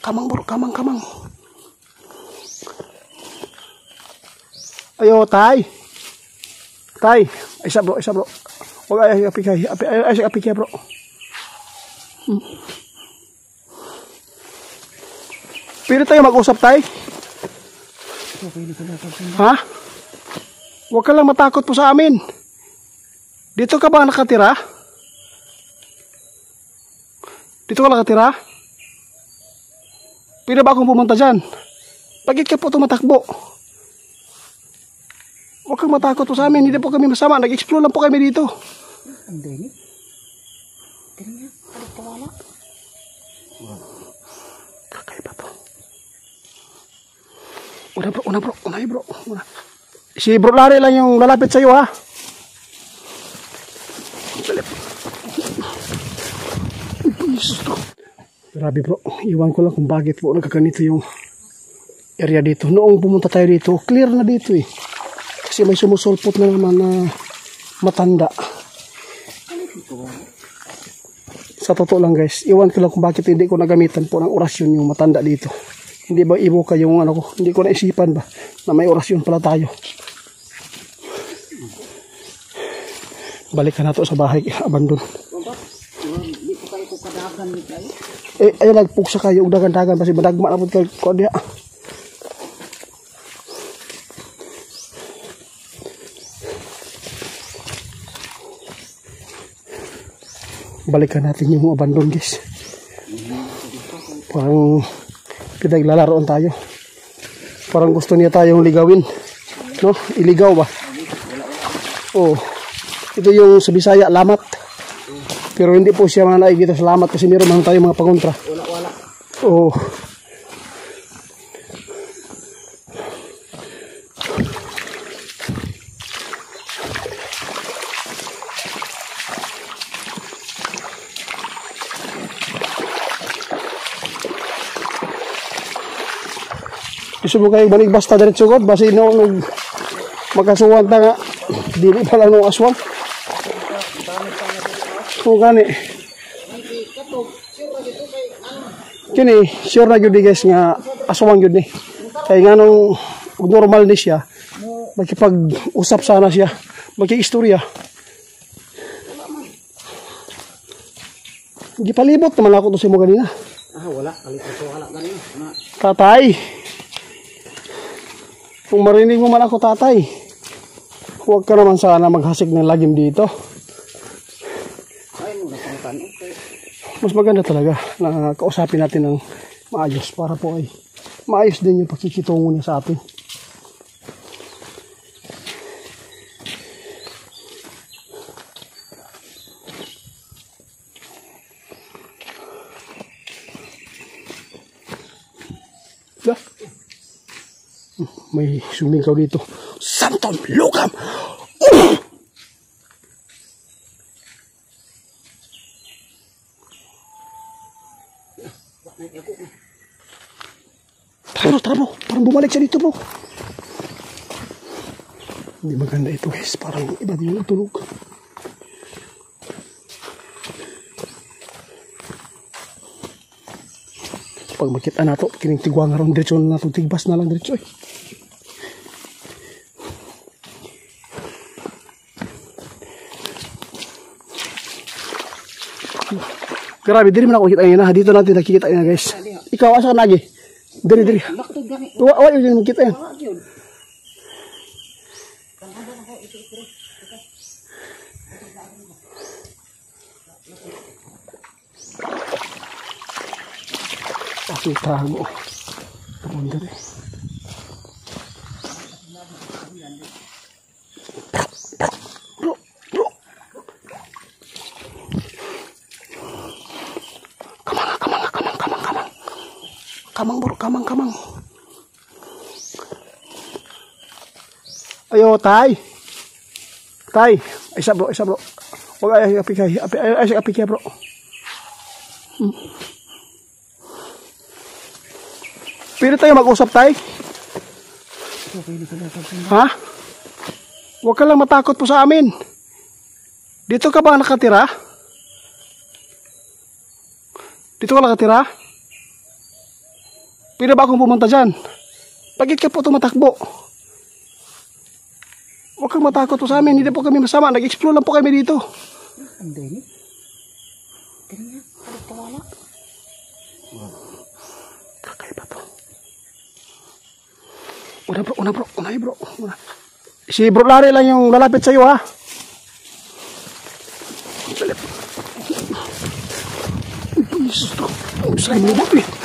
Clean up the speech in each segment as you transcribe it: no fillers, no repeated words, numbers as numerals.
Kamang bro, kamang. Ayo, tay. Tay, isa bro. Huwag ay apikay bro. Pwede tayo mag-usap, tay? Ha? Huwag ka lang matakot po sa amin. Dito ka ba nakatira? Dito ka nakatira? Pwede ba akong pumunta dyan? Bakit ka po tumatakbo? Huwag kang matakot po sa amin. Hindi po kami masama. Nag-explore lang po kami dito. Ang dini. Ganyan. Alit ka wala. Kakaiba to. Una bro. Si Bro Larry lang yung lalapit sa iyo, ha? Grabe bro. Iwan ko lang kung bakit po nagkaganito yung area dito. Noong pumunta tayo dito, clear na dito eh. Kasi may sumusulpot na naman na matanda. Sa totoo lang guys, iwan ko lang kung bakit hindi ko nagamitan po ng orasyon yung matanda dito. Hindi ba ibo ka yung ano ko, hindi ko naisipan ba na may orasyon pala tayo. Balikan na to sa bahay, abandon. Ay nagpugsa kayo, dagan-dagan kasi madagma na po kayo diya. Balikan natin yung abandon guys. Parang pinaglalaroan tayo. Parang gusto niya tayong ligawin. No? Iligaw ba? Oh. Ito yung sa Bisaya, lamat. Pero hindi po siya mananaig dito sa lamat kasi meron man tayo mga pangontra. Wala. Oh. Gusto mo kayo balik basta diretso god basi no magkasuwan ta nga dili pala no aswang. So gani. Kini sure na gyud guys nga aswang gyud ni. Kay nganong normal ni siya. Makipag-usap sana siya. Magki-istorya. Gipalibot naman ako to si mo ganina. Wala. Kalito ko wala ganina. Tatay. Kung marinig mo man ako tatay, huwag ka naman sana maghasik ng lagim dito. Mas maganda talaga na kausapin natin ng maayos para po ay maayos din yung pakikitungo niya sa atin. May sumingaw dito. Santon Lugam! Tara bro. Parang bumalik siya dito bro. Hindi maganda ito guys. Parang iba din yung tulog. Pag makita na ito, kining tigwang around diretso na ito. Tigbas na lang diretso eh. Grabe, diri man ako kita niya na. Dito natin nakikita niya guys. Ikaw, asa ka lagi? Diri. Tuwa, yun kita yan. Pakita mo. Tawon diri. Kamang bro, kamang. Ayo, tay. Tay, isa bro. Huwag ay apikay bro. Pwede tayo mag-usap, tay? Ha? Huwag ka lang matakot po sa amin. Dito ka ba nakatira? Dito ka nakatira? Pwede ba akong pumunta dyan? Bakit ka po tumatakbo? Huwag kang matakot po sa amin. Hindi po kami masama. Nag-explore lang po kami dito. Ang dali. Tara nga. Pagkawala. Kakaiba to. Una bro. Unay bro. Una. Si Bro Larry lang yung lalapit sa'yo ha. Jesus to. Ang sa'yo mo ba eh.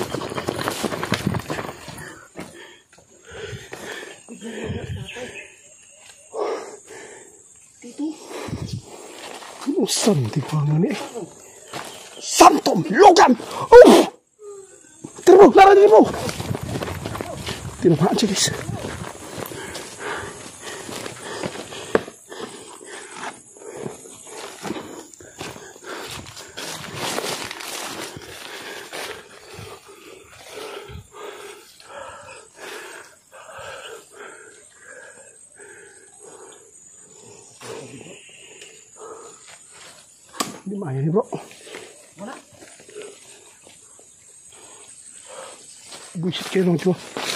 Ang santi pa nga ni eh. Santom! Logan! Oh! Tara bro! Lara din bro! Tinamaan siya guys. Di mana ni bro? Wala. Buisit kayo lang ito.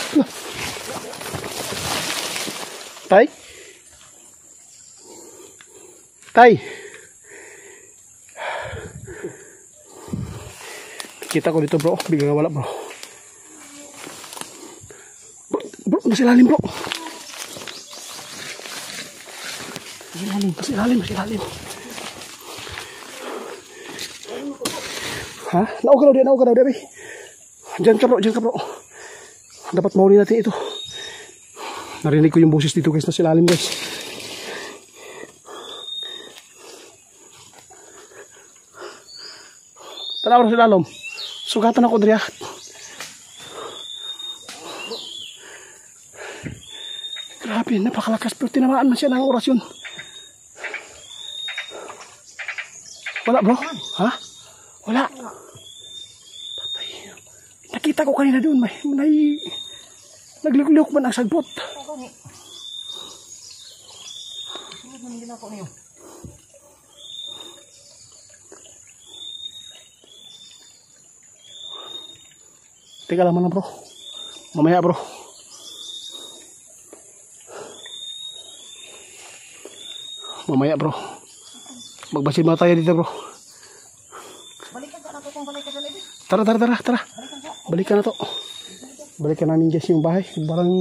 Tay? Tay? Kita ko dito bro. Bigla wala bro. Bro, masih lalim bro. Masih lalim. Ha? Naugaw dia. Diyan ka bro. Dapat mahuli natin ito. Narinig ko yung boses dito guys na silalim guys. Tanaw na silalom. Sugatan ako diriya. Grabe, napakalakas pero tinamaan man siya ng orasyon. Wala bro? Ha? Wala. Patay. Nakita ko kanina doon. May naglulok man ang sagbot. Teka lang na bro. Mamaya bro. Magbasid muna tayo dito bro. Tara. Balikan na to. Balikan namin guys yung bahay. Barang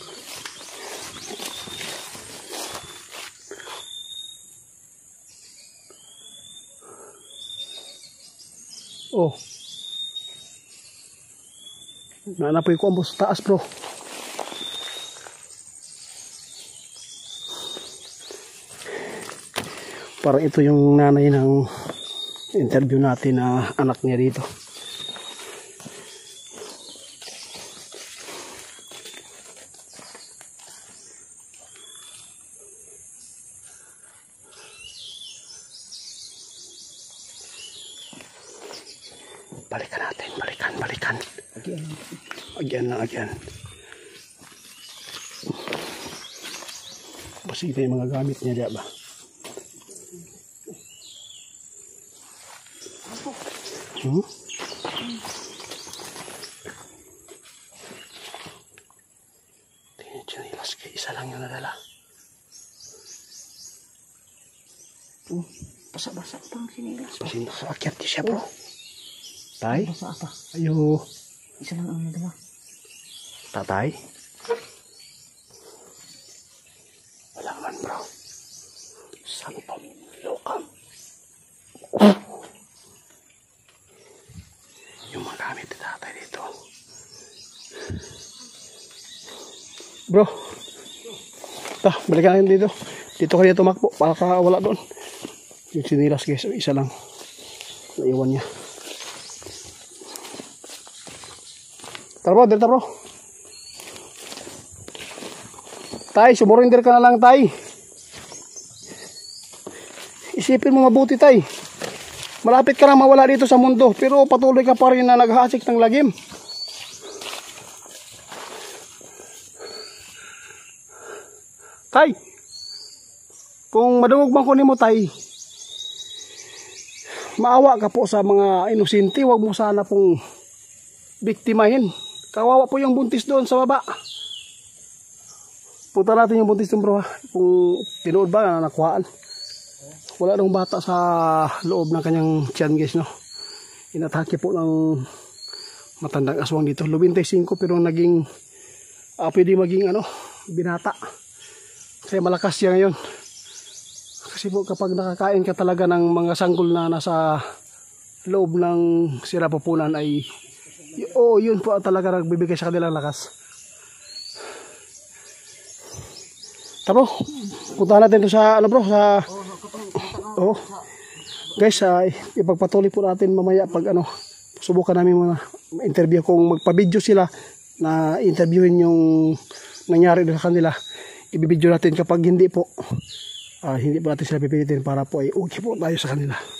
oh. Naanapoy ko ang sa taas bro. Parang ito yung nanay ng interview natin na anak niya dito. Balikan natin, balikan. Again. Basita yung mga gamit niya diya ba? Tingnan chinilas kay isa lang yung nadala. Basa-basa pang sinilas. Akyat di siya bro. Tay? Basa apa? Ayo. Isa lang ang nadala. Tatay? Wala man bro. Santom. Lokam. Yung mga gamit ni tatay dito. Bro. Balikan natin dito. Dito kaya tumakbo. Baka wala doon. Yung sinilas guys. Isa lang. Naiwan niya. Tara bro. Tay, sumurinder ka na lang tay. Isipin mo mabuti tay. Malapit ka na mawala dito sa mundo. Pero patuloy ka pa rin na naghasik ng lagim. Tay, kung madungog man kunin mo tay, maawa ka po sa mga inosente. Huwag mo sana pong biktimahin. Kawawa po yung buntis doon sa baba. Punta natin yung buntis doon bro ha. Kung tinuod ba na nakuhaan. Wala nang bata sa loob ng kanyang tiyan guys no. Inatake po ng matandang aswang dito. 25 pero naging pwede maging binata. Kasi malakas siya ngayon. Kasi po kapag nakakain ka talaga ng mga sanggol na nasa loob ng sirapupunan ay yun po talaga nagbibigay sa kanilang lakas. Taro, puntahan natin ito sa guys, ipagpatuloy po natin mamaya pag subukan namin muna interview kung magpa-video sila na interviewin yung nangyari sa kanila. Ibibideo natin kapag hindi po natin sila pipilitin para po ay okay po tayo sa kanila.